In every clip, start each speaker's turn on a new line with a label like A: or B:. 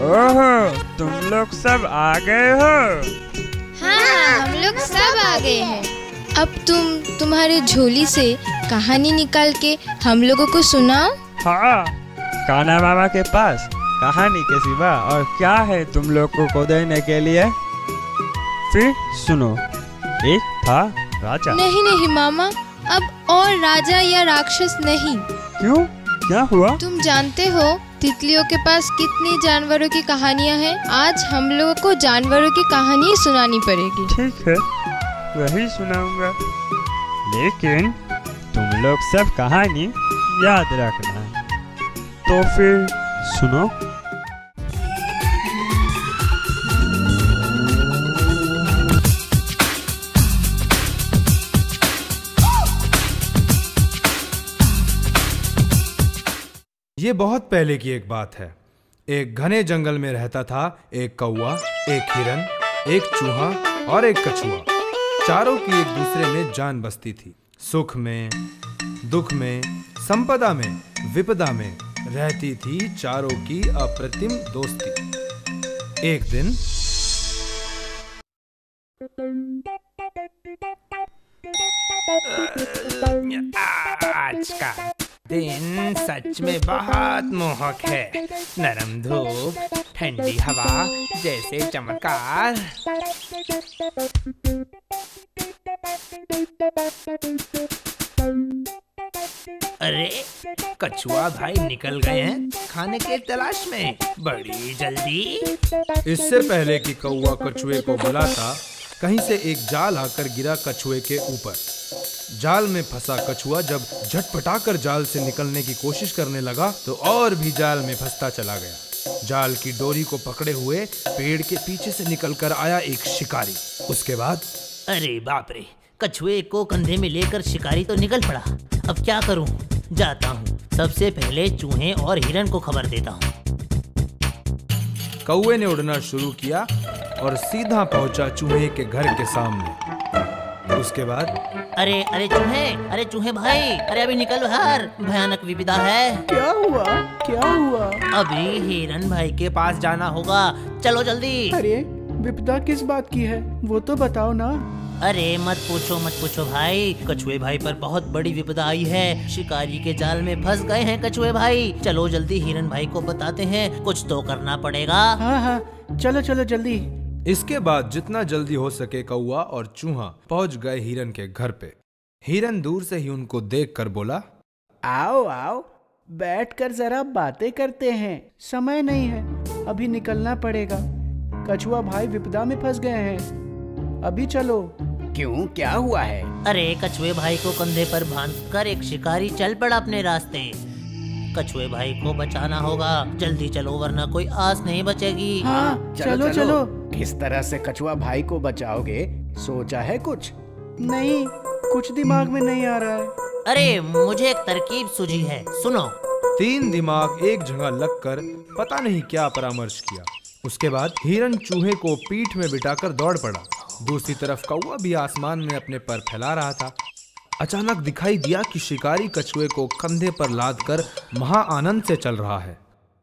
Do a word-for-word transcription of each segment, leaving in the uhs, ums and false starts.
A: ओहो, तुम लोग सब आ गए हो?
B: हाँ, हम लोग सब आ गए हैं। अब तुम तुम्हारे झोली से कहानी निकाल के हम लोगों को सुनाओ।
A: हाँ, कान्हा मामा के पास कहानी के सिवा और क्या है तुम लोगों को देने के लिए? फिर सुनो, एक था राजा।
B: नहीं नहीं मामा, अब और राजा या राक्षस नहीं।
A: क्यों, क्या हुआ?
B: तुम जानते हो तितलियों के पास कितनी जानवरों की कहानियाँ हैं। आज हम लोगों को जानवरों की कहानी सुनानी पड़ेगी।
A: ठीक है, वही सुनाऊंगा, लेकिन तुम लोग सब कहानी याद रखना। तो फिर सुनो।
C: ये बहुत पहले की एक बात है। एक घने जंगल में रहता था एक कौवा, एक हिरन, एक चूहा और एक कछुआ। चारों की एक दूसरे में जान बसती थी। सुख में, दुख में, संपदा में, विपदा में रहती थी चारों की अप्रतिम दोस्ती। एक दिन
D: आज का दिन सच में बहुत मोहक है। नरम धूप, ठंडी हवा, जैसे चमत्कार। अरे, कछुआ भाई निकल गए हैं खाने के तलाश में, बड़ी जल्दी।
C: इससे पहले कि कौवा कछुए को बुलाता, कहीं से एक जाल आकर गिरा कछुए के ऊपर। जाल में फंसा कछुआ जब झटपटाकर जाल से निकलने की कोशिश करने लगा तो और भी जाल में फंसता चला गया। जाल की डोरी को पकड़े हुए पेड़ के पीछे से निकलकर आया एक शिकारी। उसके बाद
E: अरे बाप रे, कछुए को कंधे में लेकर शिकारी तो निकल पड़ा। अब क्या करूं? जाता हूं, सबसे पहले चूहे और हिरन को खबर देता हूं।
C: कौवे ने उड़ना शुरू किया और सीधा पहुंचा चूहे के घर के सामने। उसके बाद
E: अरे अरे चूहे, अरे चूहे भाई, अरे अभी निकल बाहर, भयानक विपदा है।
F: क्या हुआ? क्या हुआ?
E: अभी हिरन भाई के पास जाना होगा, चलो जल्दी।
F: अरे विपदा किस बात की है, वो तो बताओ ना।
E: अरे मत पूछो मत पूछो भाई, कछुए भाई पर बहुत बड़ी विपदा आई है। शिकारी के जाल में फंस गए हैं कछुए भाई। चलो जल्दी हिरन भाई को बताते हैं, कुछ तो करना पड़ेगा।
F: हाँ हाँ, चलो चलो जल्दी।
C: इसके बाद जितना जल्दी हो सके कौवा और चूहा पहुंच गए हिरन के घर पे। हिरन दूर से ही उनको देखकर बोला,
F: आओ आओ, बैठकर जरा बातें करते हैं। समय नहीं है, अभी निकलना पड़ेगा। कछुआ भाई विपदा में फंस गए हैं, अभी चलो।
G: क्यों, क्या हुआ है?
E: अरे कछुए भाई को कंधे पर बांधकर एक शिकारी चल पड़ा अपने रास्ते। कछुए भाई को बचाना होगा, जल्दी चलो वरना कोई आस नहीं बचेगी।
F: हाँ, चलो चलो, चलो चलो।
G: किस तरह से कछुआ भाई को बचाओगे, सोचा है कुछ?
F: नहीं, कुछ दिमाग में नहीं आ रहा है।
E: अरे मुझे एक तरकीब सूझी है, सुनो।
C: तीन दिमाग एक जगह लगकर पता नहीं क्या परामर्श किया। उसके बाद हिरन चूहे को पीठ में बिठाकर दौड़ पड़ा। दूसरी तरफ कौवा भी आसमान में अपने पर फैला रहा था। अचानक दिखाई दिया कि शिकारी कछुए को कंधे पर लादकर महा आनंद से चल रहा है।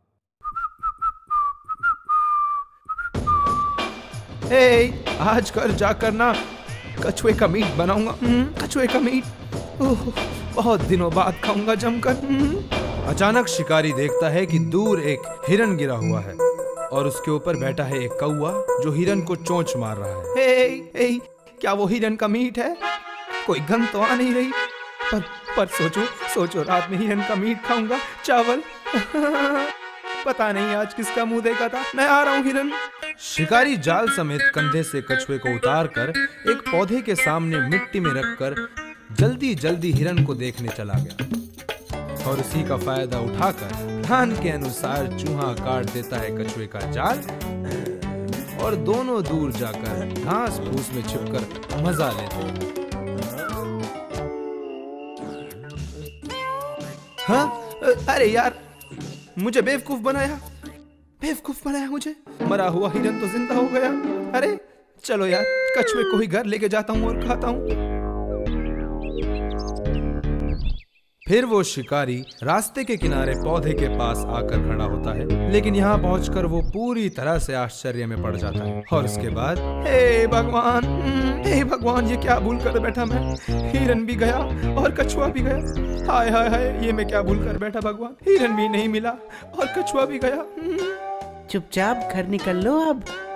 C: हे, आज कर जाकर ना कछुए का मीट बनाऊंगा। कछुए का मीट ओह, बहुत दिनों बाद खाऊंगा जमकर। अचानक शिकारी देखता है कि दूर एक हिरन गिरा हुआ है और उसके ऊपर बैठा है एक कौवा जो हिरन को चोंच मार रहा है। हे, हे, क्या वो हिरन का मीट है? कोई गंध तो आ नहीं रही, पर पर सोचो सोचो रात में हिरन का मीट खाऊंगा, चावल। पता नहीं आज किसका मुंह देखा था। मैं आ रहा हूँ हिरन। शिकारी जाल समेत कंधे से कछुए को उतारकर एक पौधे के सामने मिट्टी में रखकर जल्दी जल्दी हिरन को देखने चला गया और उसी का फायदा उठाकर प्लान के अनुसार चूहा काट देता है कछुए का जाल और दोनों दूर जाकर घास फूस में छिपकर मजा लेते हैं। हाँ, अरे यार, मुझे बेवकूफ बनाया, बेवकूफ बनाया मुझे। मरा हुआ हिरन तो जिंदा हो गया। अरे चलो यार, कछुए को ही घर लेके जाता हूँ और खाता हूँ। फिर वो शिकारी रास्ते के किनारे पौधे के पास आकर खड़ा होता है, लेकिन यहाँ पहुंचकर वो पूरी तरह से आश्चर्य में पड़ जाता है। और उसके बाद हे भगवान, हे भगवान, ये क्या भूल कर बैठा मैं। हिरन भी गया और कछुआ भी गया। हाय हाय हाय, ये मैं क्या भूल कर बैठा भगवान। हिरन भी नहीं मिला और कछुआ भी गया।
F: चुपचाप घर निकल लो अब।